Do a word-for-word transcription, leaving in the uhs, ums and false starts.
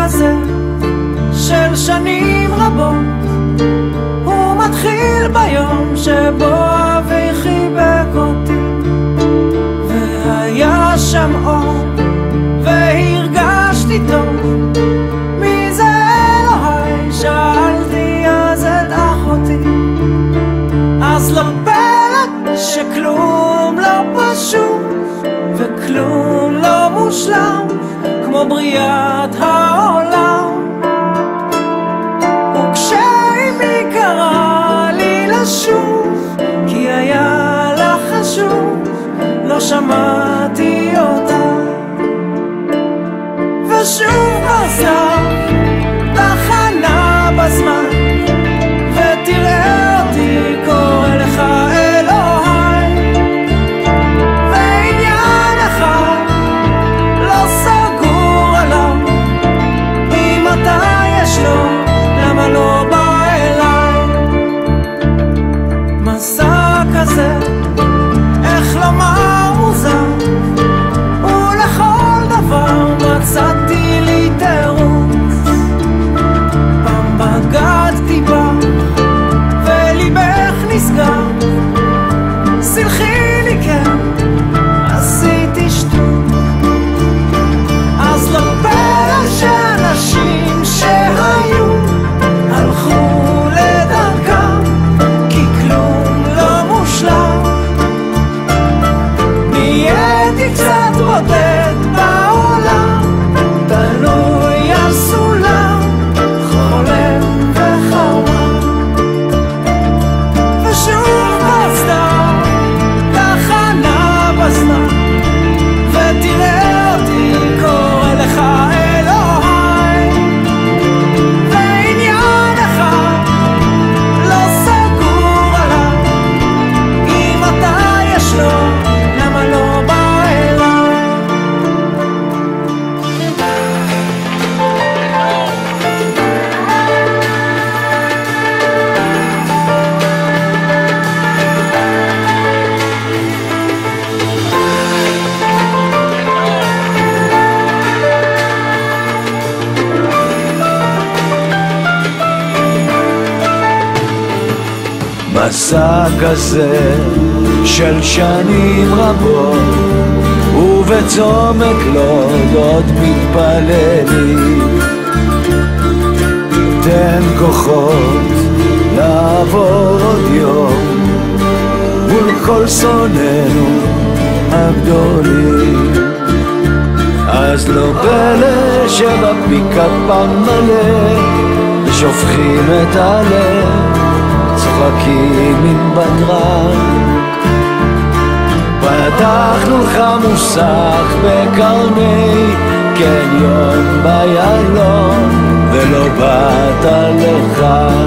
כזה של שנים רבות, הוא מתחיל ביום שבו אבי חיבק אותי, והיה שם אור והרגשתי טוב. מי זה אלוהי? שאלתי אז את אחותי. אז לא פלא שכלום לא פשוט וכלום לא מושלם כמו בריאת העולם. וכשאימי קרא לי לשוב כי היה לה חשוב, לא שמעתי אותה, ושוב חזר תחנה בזמן, ותראה אותי קורא לך אלוהי. ועניין אחד לא סגור עליו, אם אתה יש לו למה לא בא אליי. מסע כזה, איך לומר, מוזר, ולכל דבר מצאתי לי תירוץ. פעם בגדתי בה וליבך נסגר, סלחי לי כן, עשיתי שטות. אז לא פלא שאנשים שהיו הלכו לדרכם, כי כלום לא מושלם. נהייתי קצת בודד בעולם, תלוי על סולם, חולם וחרמן. ושוב רצתה תחנה בזמן, ותראה אותי קורא לך אלוהי. ועניין אחד לא סגור עליו, אם אתה יש לו למה לא בא אליי. מסע כזה של שנים רבות, ובצומת לוד עוד מתפללים. תן כוחות לעבור עוד יום מול כל שונאינו הגדולים. אז לא פלא שבפיקפם מלא ושופכים את הלב, צוחקים עם בדרן. פתחנו לך מוסך בקרני קניון ביילון, ולא באת לך